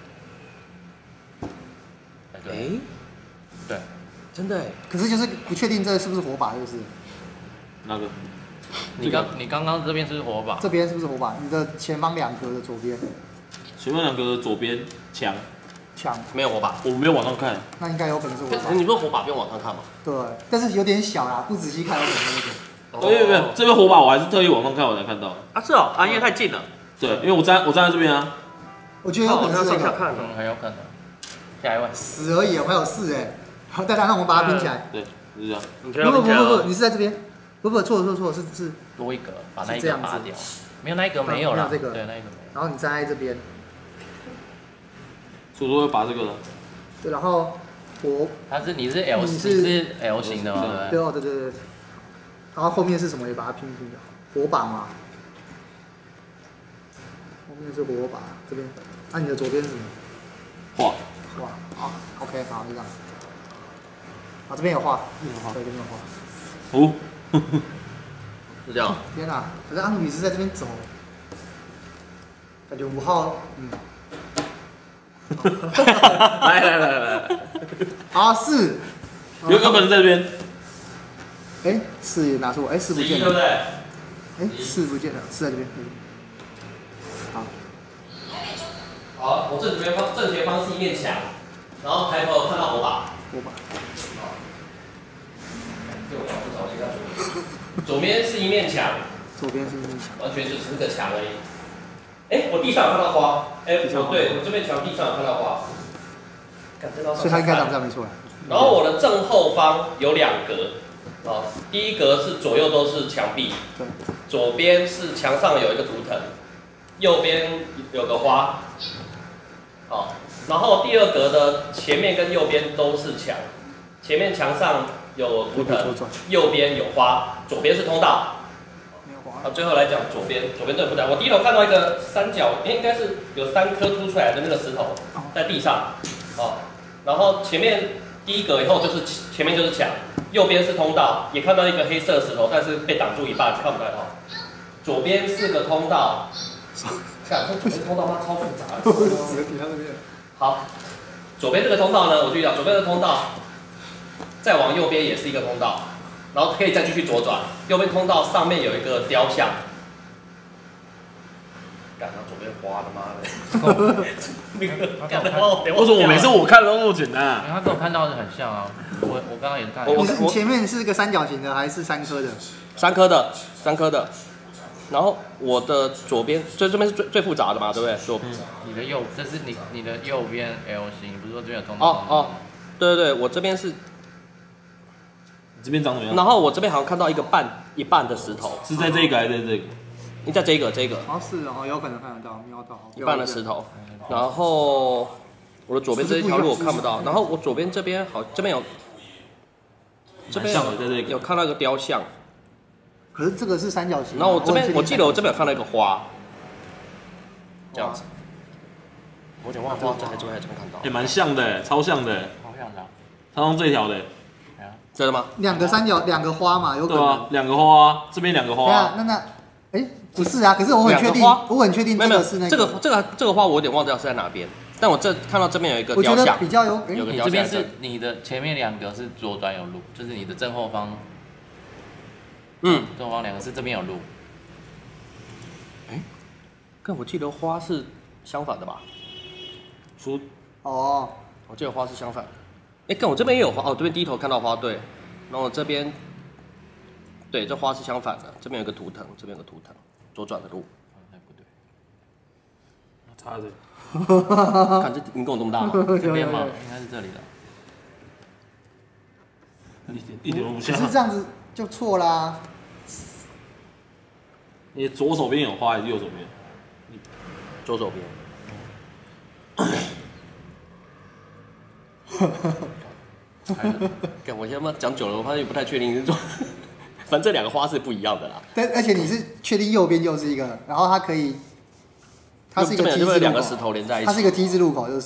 哎，对， 真的哎。 可是就是不确定这是不是火把，就是。 哪个？ 你刚刚这边是不是火把？ 这边是不是火把？你的前方2格的左边。 前面2格的左边墙没有火把， 我没有往上看。 那应该有可能是火把。 你不是火把不用往上看吗？ 对，但是有点小啦，不仔细看有可能那个。 没有，这边火把我还是特意往上看我才看到。 啊是哦，因为太近了。 对，因为我站在这边啊。 我觉得有可能是这个。 很有可能。下一位。 死而已，我还有4哎。好，大家让我们把它拼起来。 对，是这样。 不，你是在这边。不，错，是多一格，把那一格拔掉。没有那一格没有了。 这个。 对，那一格没有。 然后你站在这边。 所以说会拔这个了。 对，然后你是 L 型的吗？ 对。然后后面是什么？也把它拼掉。火把嘛。后面是火把，这边。那你的左边是什么？ 画。 好 ，OK， 好，就这样。好，这边有画。对，这边有画。 哦。 是这样。 天哪！可是阿努比斯在这边走，感觉5号， 来。 好，4。 有可能在这边。 哎，4也拿出，哎，4不见了。 对不对？ 哎，4不见了，4在这边。好。 好，我正前方是一面墙，然后抬头看到火把。左边是一面墙。完全就只是个墙而已。 我地上有看到花，我这边墙壁上有看到花， 所以它应该长这样没错。 然后我的正后方有2格，第一格是左右都是墙壁，左边是墙上有一个图腾，右边有个花，然后第2格的前面跟右边都是墙，前面墙上有图腾，右边有花，左边是通道。最后来讲左边最复杂。我低头看到一个三角，应该是有3颗凸出来的那个石头在地上，然后前面第1格以后就是前面就是墙，右边是通道，也看到一个黑色的石头，但是被挡住一半，看不到左边是个通道，看这左边通道它超复杂的。好，左边这个通道呢，我注意到左边的通道，再往右边也是一个通道。然后可以再继续左转，右边通道上面有一个雕像。干，他左边花的妈的！ 为什么我每次我看都那么简单啊？ 他跟我看到的很像啊，我刚刚也看。 你前面是个三角形的还是3颗的 ？3颗的。然后我的左边，这边是最复杂的嘛，对不对？ 你的这是你的右边 L 型，你不是说这边有通道？ 对，我这边是。 这边长怎么样？ 然后我这边好像看到一半的石头， 是在这个还是在这个？ 你在这个。 是有可能看得到，瞄到。 一半的石头，然后我的左边这一条路我看不到，然后我左边这边这边有看到一个雕像， 可是这个是三角形。 然后我记得我这边有看到一个花，这样子。我有点忘了，这边还看到。 也蛮像的，超像的。 好像的。 超像这条的。 真的吗 ？2个三角，2个花嘛，有可能。 对啊，2个花，这边2个花。 对啊，那，不是啊，可是我很确定，这个是那个。 这个花我有点忘掉是在哪边，但我看到这边有一个雕像。 我觉得比较有个雕像。这边是你的前面2个是左转有路，就是你的正后方。正后方2个是这边有路。 但我记得花是相反的吧？ 我记得花是相反。看我这边也有花这边低头看到花，对，然后我这边，对，这花是相反的，这边有个图腾，这边有个图腾，左转的路， 不对， 差着， 看这你跟我这么大吗？ 这边吗？应该是这里的， 一点都不像。 可是这样子就错啦。 你左手边有花还是右手边？ 左手边。我现在讲久了，我发现不太确定，反正这2个花是不一样的啦。 而且你是确定右边就是一个，然后它可以，它是一个 T 字路口 ，2个石头连在一起， 它是一个 T 字路口，就是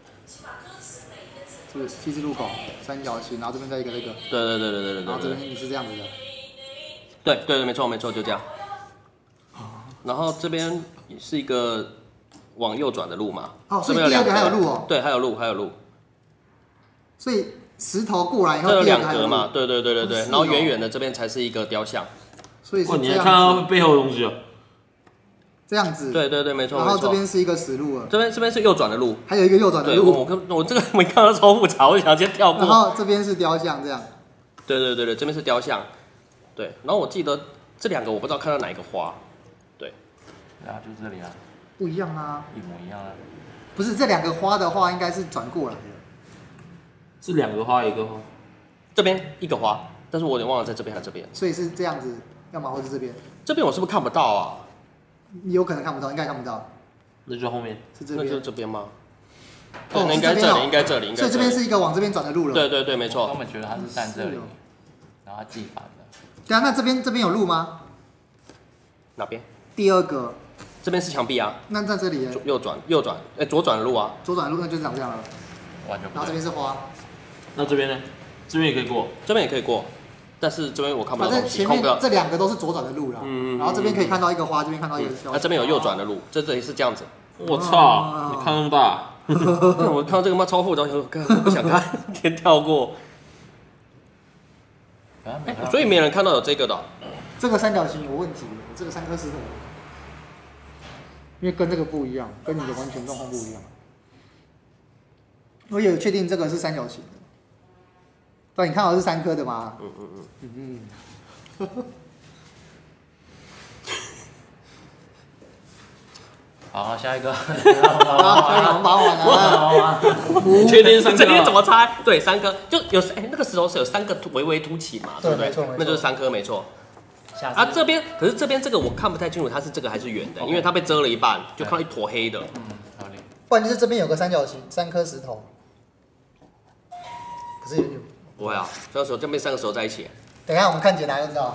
T 字路口，三角形，然后这边再一个那个， 对， 然后这边你是这样子的， 对，没错，就这样。然后这边也是一个往右转的路嘛， 所以第2个还有路哦， 对，还有路。所以石头过来以后， 这有2格嘛？对，然后远远的这边才是一个雕像。 所以是你还看到背后的东西哦？ 这样子。 对，没错。 然后这边是一个死路了。 这边是右转的路， 还有一个右转的路。 我这个没看到超复杂，我想先跳过。 然后这边是雕像，这样。 对，这边是雕像。对，然后我记得这2个我不知道看到哪一个花。对。 就是这里啊。 不一样啊。 一模一样啊。 不是这2个花的话，应该是转过来的。 是2个花，1个花。 这边1个花，但是我有点忘了在这边还是这边。 所以是这样子，要么或是这边。 这边我是不是看不到啊？ 有可能看不到，应该看不到。 那就后面。 是这边。 那就是这边吗？ 那应该这里。 所以这边是一个往这边转的路了。 对，没错。 我们觉得它是站这里，然后它记反了。 对啊，那这边有路吗？ 哪边？ 第2个。 这边是墙壁啊。 那在这里。 右转，左转的路啊。 左转的路那就长这样了。 完全不对。 然后这边是花。 那这边呢？这边也可以过。 这边也可以过，但是这边我看不到东西。 反正前面这2个都是左转的路啦。然后这边可以看到一个花，这边看到一个雕。 这边有右转的路，这里是这样子。 我操！你看那么大。 我看到这个妈超复杂，我不想看，先跳过。所以没人看到有这个的。 这个三角形有问题，这个3颗石头，因为跟这个不一样，跟你的完全状况不一样。我也确定这个是三角形的，对，你看到是3颗的吗？ 好，下一个。 好，下一个我们把完了。 你确定3颗？ 这边怎么猜？对，3颗，就有那个石头是有3个微微凸起嘛，对不对？ 没错， 那就是3颗，没错。啊，这边可是这边这个我看不太清楚，它是这个还是圆的，因为它被遮了一半，就看到一坨黑的。 好嘞。 不然就是这边有个三角形，3颗石头。可是不会啊，这边3个石头在一起。 等一下我们看解答就知道。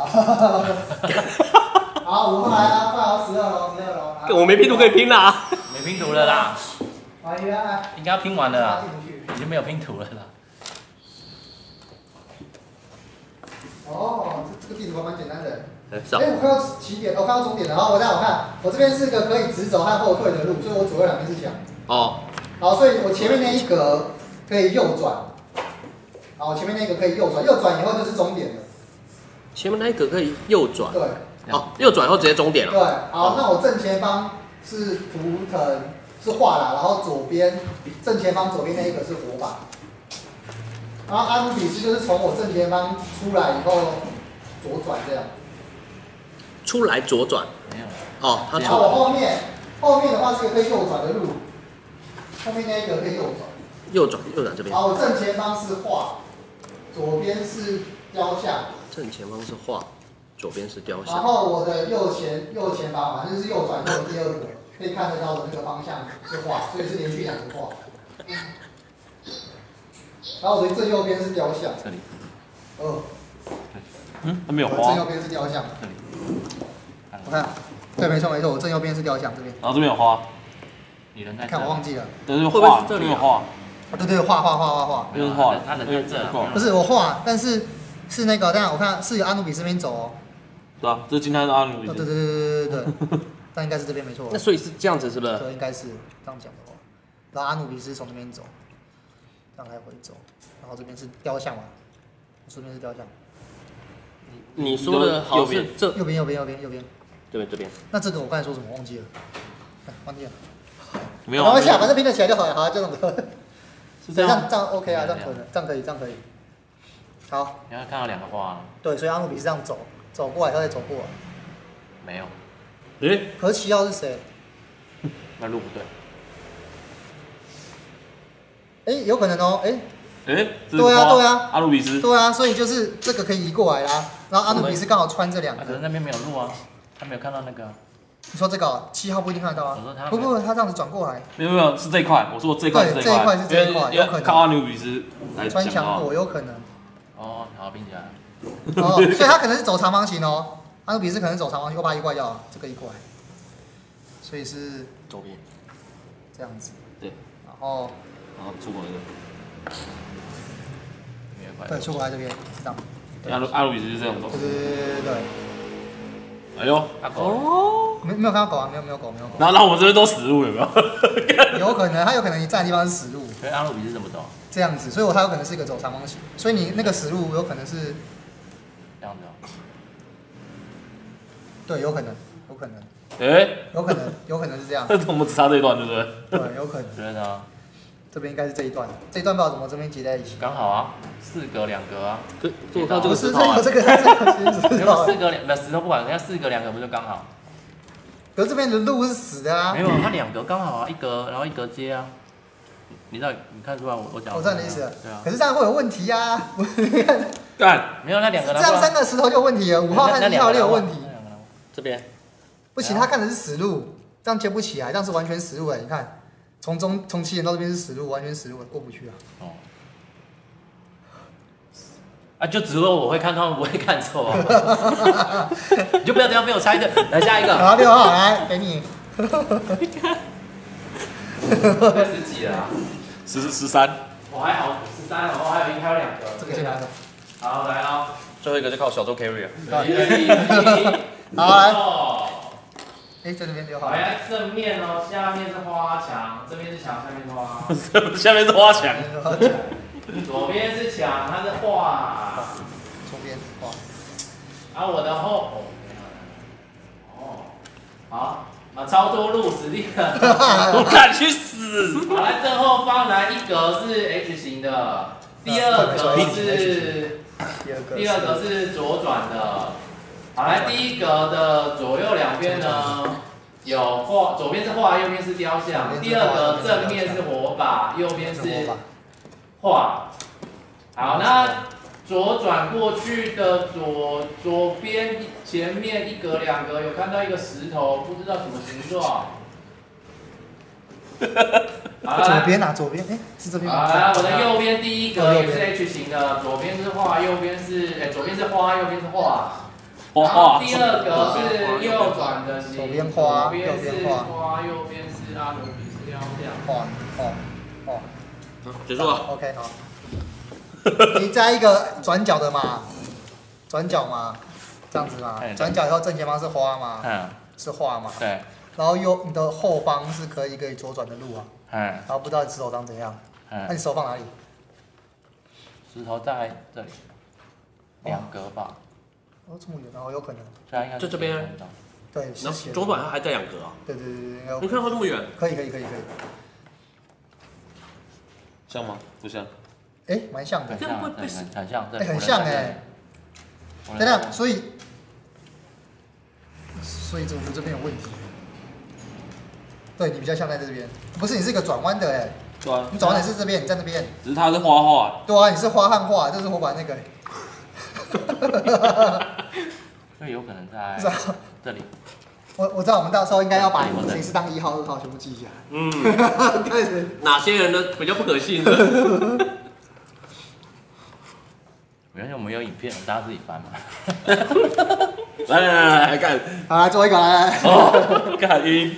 好，我们来啊，快好12楼。 我没拼图可以拼啦。 没拼图了啦。 来，预备， 应该要拼完了啦。已经没有拼图了啦。 哦，这个地图还蛮简单的。 我看到起点，我看到终点了。好，我看，我这边是个可以直走和后退的路，所以我左右两边是墙。 哦。 好，所以我前面那一格可以右转。好，前面那个可以右转，右转以后就是终点了。 前面那一格可以右转。 对。 哦，右转以后直接终点了。 对，好，那我正前方是图腾是画啦，然后正前方左边那一个是火把。然后阿努比斯就是从我正前方出来以后左转这样。 出来左转。 没有。 哦，他出来。 然后我后面的话是个可以右转的路，后面那一个可以右转。右转这边。好，我正前方是画，左边是雕像。正前方是画，左边是雕像。然后我的右前方反正就是右转右的第2个，可以看得到的那个方向是画，所以是连续2个画。然后我的正右边是雕像。 这里。 它没有花。 正右边是雕像。 这里。 我看，对，没错，我正右边是雕像这边。 然后这边有花。 你人在。 看我忘记了。 但是画，这边有画。 对，画。 没有画，他人在这。 不是我画，但是是那个，但我看是有阿努比斯这边走哦。 对啊，这是金汤是阿努比斯。 对，但应该是这边没错。 那所以是这样子是不是？ 对，应该是这样讲的话。然后阿努比斯从这边走，这样来回走，然后这边是雕像嘛，我说这边是雕像。 你说的好是这右边。 这边。 那这个我刚才说什么忘记了？忘记了。 没有。 没关系，反正拼得起来就好了。好，就这样。是这样 OK 啊，这样可以。好。 你要看到2个画。 对，所以阿努比是这样走过来，他再走过来。 没有。 何其耀是谁？ 那路不对。有可能哦， 对啊， 阿努比斯。 对啊，所以就是这个可以移过来啦。然后阿努比斯刚好穿这2个。 可是那边没有路啊，他没有看到那个。 你说这个7号不一定看得到啊。不，他这样子转过来。 没有，是这一块。我说这一块是这一块。 这一块，有可能。 靠阿努比斯来穿墙过，有可能。 哦，好，并起来。 所以他可能是走长方形哦。阿努比斯可能是走长方形，我把它移过来掉，这个移过来。所以是左边。 这样子。 对。 然后出国这个。对，出国来这边是这样。 阿努比斯就这样走。 对。 哎呦， 没有看到狗啊，没有狗。 然后我们这边都死路有没有？ 有可能，他有可能你站的地方是死路。 所以阿努比斯怎么走？ 这样子，所以他有可能是一个走长方形，所以你那个死路有可能是这样子哦。 对，有可能。有可能是这样。 我们只差这一段，对不对？ 对，有可能。 对的。 这边应该是这一段，不知道怎么这边结在一起。 刚好啊，4格2格啊。 我看这个石头。 有这个没有4格2个石头不管，人家4格2格不就刚好？ 可是这边的路是死的啊。 没有，它2格刚好啊，1格然后1格接啊。你看出来我讲？ 我知道你的意思。 对啊。 可是这样会有问题啊！ 干。 没有那2个。 这样3个石头就有问题了，5号和1号6有问题。 这边。 不行，他看的是死路，这样接不起来，这样是完全死路哎！你看，从7点到这边是死路，完全死路，过不去啊。 就只有我会看，他们不会看错啊。你就不要这样被我猜的。来下一个。 好，6号来给你。 10几了 ？13。 我还好，13，然后还有2个。 这个先拿走。 好，来啊。 最后一个就靠小周 carry 了。 好来。在这边6号。 来正面哦，下面是花墙，这边是墙，下面是花。 下面是花墙。 左边是墙，它是画。 左边画。 我的好，超多路死定了。 我敢去死！ 好，来正后方来1格是 H 型的，第二格是左转的。好，来第1格的左右两边呢有画，左边是画，右边是雕像。第二格正面是火把，右边是画。好，那左转过去的左边前面一格两格有看到一个石头，不知道什么形状。 左边啊，左边，哎，是这边吗？ 好，来，我的右边第一格也是 H 型的，左边是画，右边是，左边是花，右边是画。然后第二个是右转的形， 左边花， 右边是花，右边是阿努比斯雕像。 画， 结束了。 OK， 好。你在一个转角的嘛，转角嘛，这样子嘛，转角以后正前方是花嘛，是画嘛， 对。 然后你的后方是可以左转的路啊，然后不知道你石头长怎样，那你手放哪里？ 石头在这里，2格吧。 哦，这么远，然后有可能。 在这边。 对， 然后左转还在2格啊。 对， 你看到这么远？ 可以。 像吗？不像。 哎，蛮像的。 很像， 很像哎。等等，所以我们这边有问题。对你比较像在这边，不是你是一个转弯的哎。 对啊。 你转弯的是这边，你在那边。 只是它是花画。 对啊，你是花和画，这是火把那个。 所以有可能在这里。 我知道，我们到时候应该要把谁是当1号、2号全部记一下。 哪些人的比较不可信的？ 原来我们有影片，大家自己翻嘛。 来干！ 好，来做一个来。 干晕。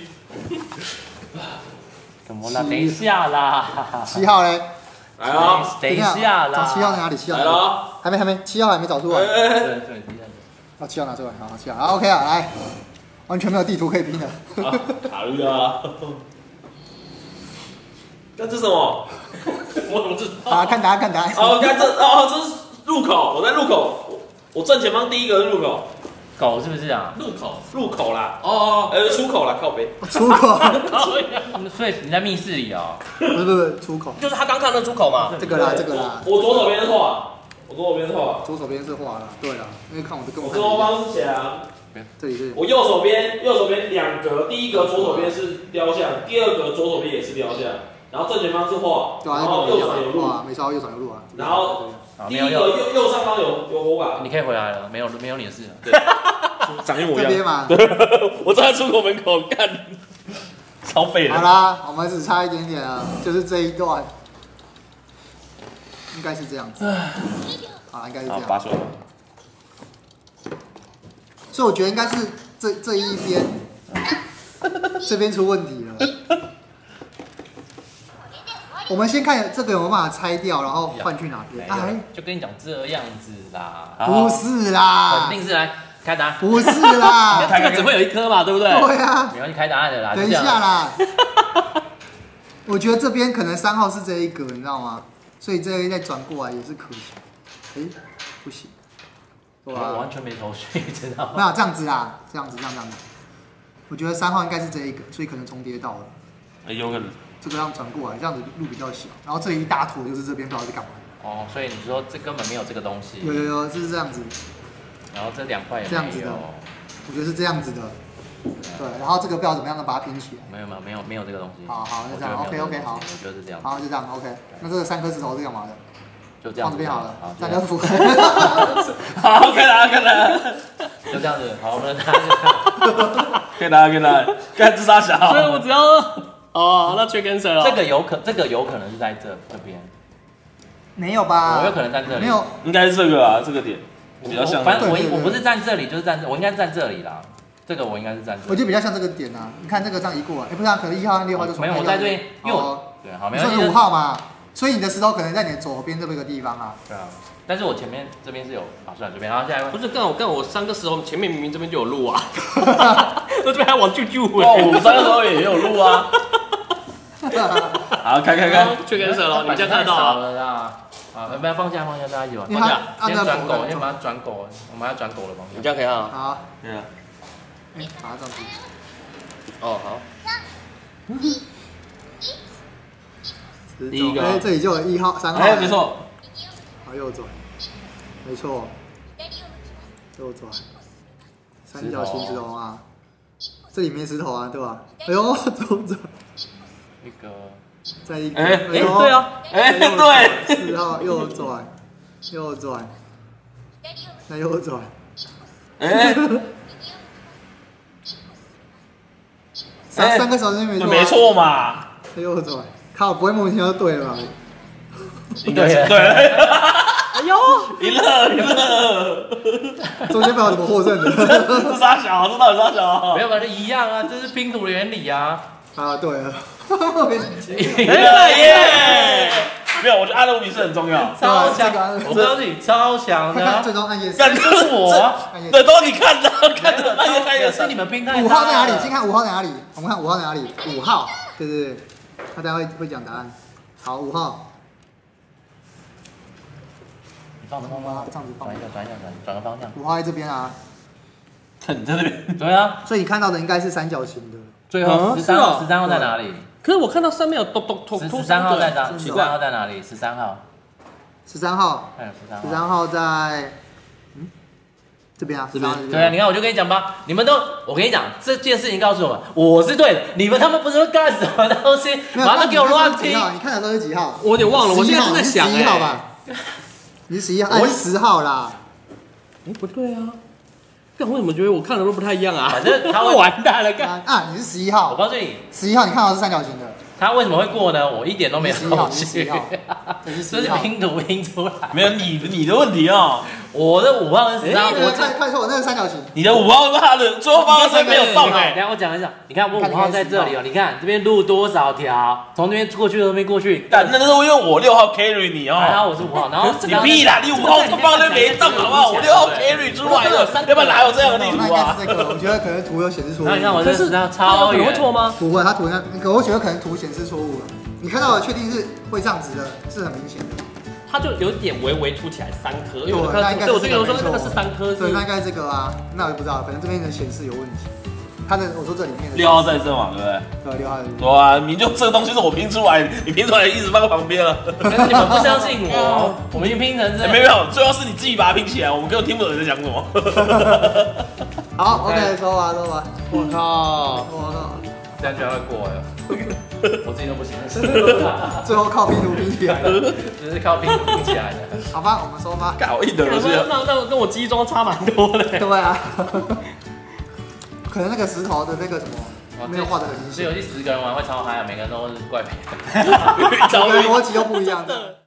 怎么了？等一下啦。 7号嘞。 来了。 等一下啦。 找7号在哪里？7号。 来了。 还没，7号还没找出来。 对。 把7号拿出来，好，7号，好 ，OK 啊，来，完全没有地图可以拼的。 卡路啊！那这是什么？我怎么知道？ 好，看答案。 哦，看这是入口，我在入口，我正前方第一个是入口。 狗是不是啊？ 入口啦。出口啦，靠北。 出口。 所以你在密室里哦。 不是，出口。 就是他刚看的出口嘛。 这个啦。 我左手边是画。 左手边是画了，对了，因为看我的跟我。 我左方是墙。 这里是。 我右手边2格，第一格左手边是雕像，第二格左手边也是雕像，然后正前方是画，然后右转有路。 没错，右转有路啊。 然后第一个右上方有火把。 你可以回来了，没有你的事了。 对，长一模一样。 这边嘛。 我站在出口门口干，超废的。 好啦，我们只差一点点了，就是这一段。应该是这样子，应该是这样。 拔水。 所以我觉得应该是这一边，这边出问题了。我们先看这个有没有办法拆掉，然后换去哪边？ 就跟你讲这样子啦。 不是啦， 肯定是来开答案。 不是啦， 这个只会有1颗嘛，对不对？ 对啊。 没关系，开答案的啦。 等一下啦。我觉得这边可能3号是这一格，你知道吗？所以这个再转过来也是可行。不行。 我完全没头绪，知道吗？ 没有这样子啦，这样子。我觉得3号应该是这一个，所以可能重叠到了。 有可能。 这个让转过来，这样子路比较小。然后这一大坨就是这边，不知道是干嘛的。 哦，所以你说这根本没有这个东西。 有，就是这样子。 然后这2块也这样子的，我觉得是这样子的。对，然后这个不知道怎么样的把它拼起来。 没有这个东西。 好，就这样。OK， 好。 我觉得是这样。 好，就这样 OK。那这个3颗石头是干嘛的？ 就这样。 放这边好了，大家符合。 好，可以了。 就这样子，好，我们拿。 可以拿，干这傻小。 所以我只要那缺根蛇了。 这个有可能是在这边。 没有吧？ 我有可能站这里。 没有， 应该是这个啊，这个点比较像。 反正我不是站这里，就是站这，我应该是站这里啦。这个我应该是站这里。 我觉得比较像这个点啊，你看这个这样移过来，不是可能1号和6号就从。 没有，我在这边，因为对，好，没关系。 你说5号嘛，所以你的石头可能在你的左边这么一个地方啊。 对啊。但是我前面这边是有算了这边，然后下一位。 不是，干我3个石头前面明明这边就有路啊，我这边还往啾。 我们3个石头也有路啊。好，开， 缺根蛇了，你们家看到了啦。不要放下，大家一起玩。 放下， 先转狗，先把它转狗，我们要转狗的方向。 你这样可以啊？ 好。 对啊。 把它这样子。 好。 第一个。 这里就有1号、3号。 没错。 好，右转。没错。右转。三角形石头啊。 这里没石头啊，对吧？哎呦，左转， 一个， 再一个， 对啊，对 ，4号右转，右转，再右转，三个手指没错嘛， 再右转，靠，不会莫名其妙就对了吧？ 对， 哎呦， 赢了， 中间不知道怎么获胜的， 这傻小，这到底傻小？ 没有吧？这一样啊，这是拼图的原理啊。 啊，对了， 赢了耶！没有，我觉得阿鲁比是很重要， 超强，我告诉你，超强的。 最终暗夜干就是我， 对，都是你看的，暗夜是你们拼太 5号在哪里？先看5号在哪里？我们看5号在哪里？5号，对，他等下会讲答案。好，5号。 放着放吗？ 这样子放。 转个方向。 5号在这边啊。 你在那边？ 对啊。 所以你看到的应该是三角形的。 最后13号在哪里？ 可是我看到上面有咚咚咚 13号在哪？13号在哪里？13号。 13号。13号在这边啊。这边。 对啊，你看我就跟你讲吧，你们都，我跟你讲这件事情告诉我们，我是对的，你们他妈不知道干什么东西，完了给我乱拼。 你看的时候是几号？ 我有点忘了，我现在正在想 11号吧。你是11号，我是10号啦。 哎，不对啊。但我怎么觉得我看的都不太一样啊？ 反正他会完蛋了，干啊！你是11号， 我告诉你 ，11号你看到是三角形的， 他为什么会过呢？我一点都没有头绪， 这是拼图拼出来。 没有你的问题哦， 我的5号跟10号， 我快说，我那个三角形， 你的5号跟他的最后方向没有动哎。 等下我讲一下，你看我5号在这里哦，你看这边路多少条，从那边过去，从那边过去。 但那是因为我6号 carry 你哦， 然后我是5号，然后你屁啦，你5号这方向没动好不好？我6号 carry 出来了，要不然哪有这样的地图啊？ 这个我觉得可能图有显示错误。 那你看我这10号超远， 会错吗？ 不会，他图那我觉得可能图显示错误了。你看到的确定是会这样子的，是很明显的。 它就有点微微凸起来3颗， 对，那应该是我就有说那个是3颗， 对，那应该这个啊，那我不知道，可能这边的显示有问题。它的我说这里面的 6号在这嘛，对不对？ 对，6号在这。 对啊，你就这个东西是我拼出来，你拼出来一直放在旁边了。 可是你们不相信我，我们已经拼成这样。 没有，最后是你自己把它拼起来，我们根本听不懂你在讲什么。 好 ，OK， 收吧。 我靠， 这样居然会过了，我自己都不行。 最后靠拼图拼起来的， 就是靠拼图拼起来的。 好吧，我们收吧。 搞硬的东西。 那跟我记忆中差蛮多的。 对啊。可能那个石头的那个什么没有画的很明显。 这游戏10个人玩会超嗨啊，每个人都是怪癖。 每个人逻辑都不一样的。